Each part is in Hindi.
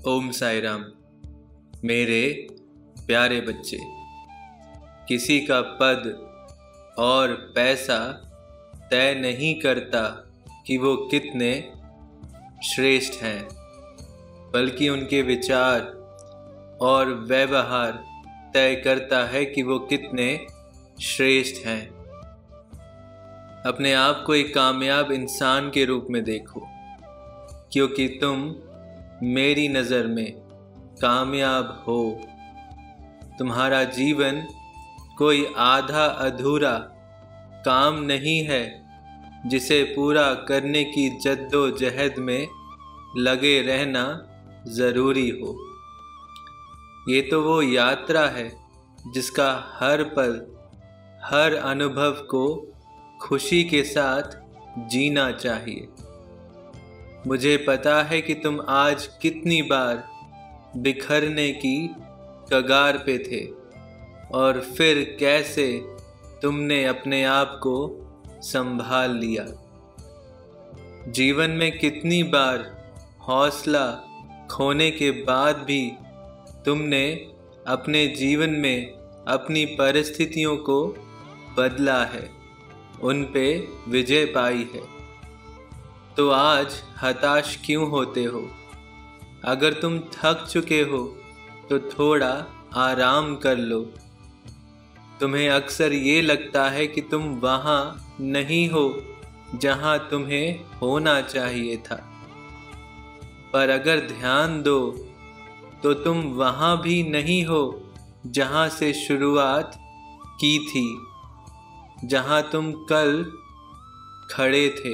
ओम साई राम। मेरे प्यारे बच्चे, किसी का पद और पैसा तय नहीं करता कि वो कितने श्रेष्ठ हैं, बल्कि उनके विचार और व्यवहार तय करता है कि वो कितने श्रेष्ठ हैं। अपने आप को एक कामयाब इंसान के रूप में देखो, क्योंकि तुम मेरी नज़र में कामयाब हो। तुम्हारा जीवन कोई आधा अधूरा काम नहीं है जिसे पूरा करने की जद्दोजहद में लगे रहना ज़रूरी हो। ये तो वो यात्रा है जिसका हर पल, हर अनुभव को खुशी के साथ जीना चाहिए। मुझे पता है कि तुम आज कितनी बार बिखरने की कगार पे थे और फिर कैसे तुमने अपने आप को संभाल लिया। जीवन में कितनी बार हौसला खोने के बाद भी तुमने अपने जीवन में अपनी परिस्थितियों को बदला है, उन पे विजय पाई है। तो आज हताश क्यों होते हो? अगर तुम थक चुके हो तो थोड़ा आराम कर लो। तुम्हें अक्सर ये लगता है कि तुम वहाँ नहीं हो जहाँ तुम्हें होना चाहिए था, पर अगर ध्यान दो तो तुम वहाँ भी नहीं हो जहाँ से शुरुआत की थी, जहाँ तुम कल खड़े थे।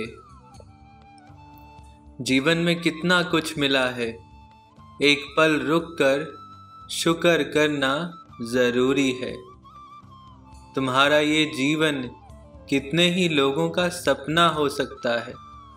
जीवन में कितना कुछ मिला है, एक पल रुककर शुक्र करना ज़रूरी है। तुम्हारा ये जीवन कितने ही लोगों का सपना हो सकता है,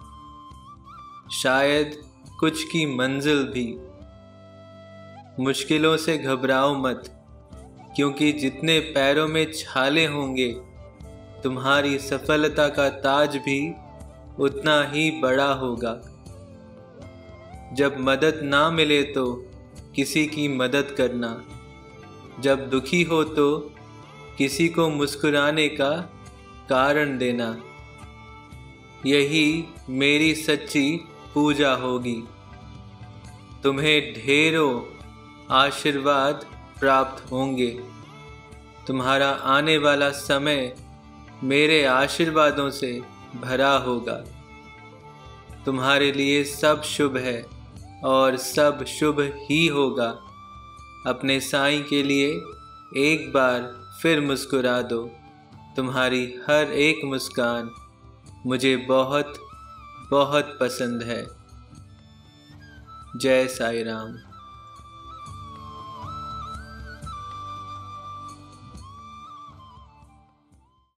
शायद कुछ की मंजिल भी। मुश्किलों से घबराओ मत, क्योंकि जितने पैरों में छाले होंगे, तुम्हारी सफलता का ताज भी उतना ही बड़ा होगा। जब मदद ना मिले तो किसी की मदद करना, जब दुखी हो तो किसी को मुस्कुराने का कारण देना, यही मेरी सच्ची पूजा होगी। तुम्हें ढेरों आशीर्वाद प्राप्त होंगे। तुम्हारा आने वाला समय मेरे आशीर्वादों से भरा होगा। तुम्हारे लिए सब शुभ है और सब शुभ ही होगा। अपने साईं के लिए एक बार फिर मुस्कुरा दो। तुम्हारी हर एक मुस्कान मुझे बहुत बहुत पसंद है। जय साई राम।